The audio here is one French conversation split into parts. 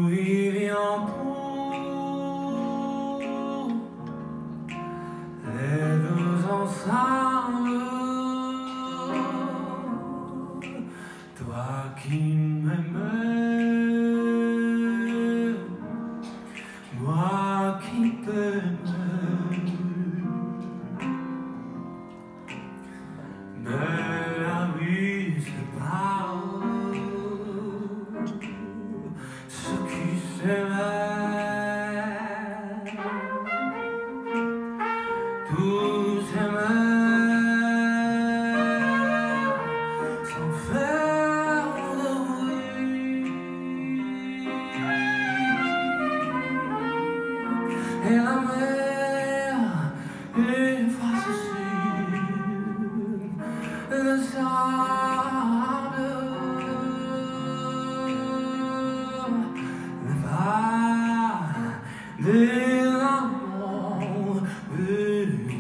vivions les deux ensemble, toi qui m'aimais, moi qui t'aimais. Mais la vie sépare ceux qui s'aimaient. Tous s'aimaient sans faire de bruit, et la mer efface le sable, les vagues de l'amour venu.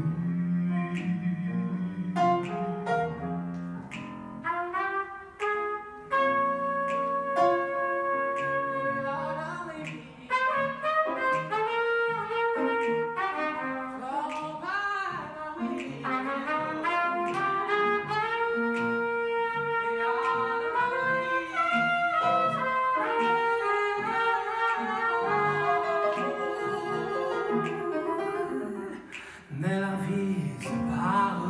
Mais la vie sépare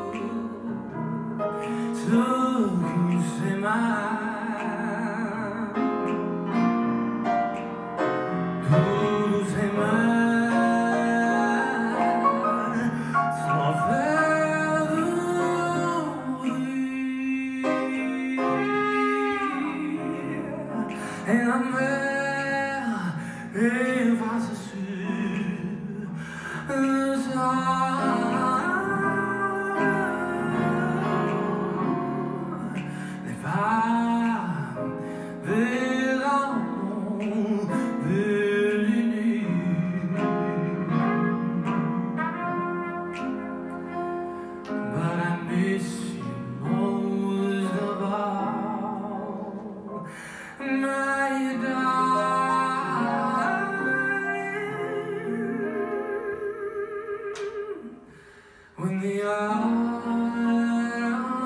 ceux qui s'aiment. Tous s'aiment sans faire de bruit, et la mer efface le sable, les vagues de l'amour venu. But I miss you most of all, my darling. When the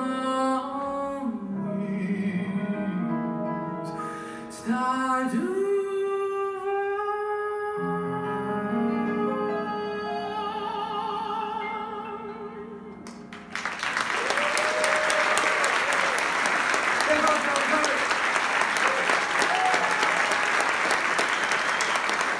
armies start to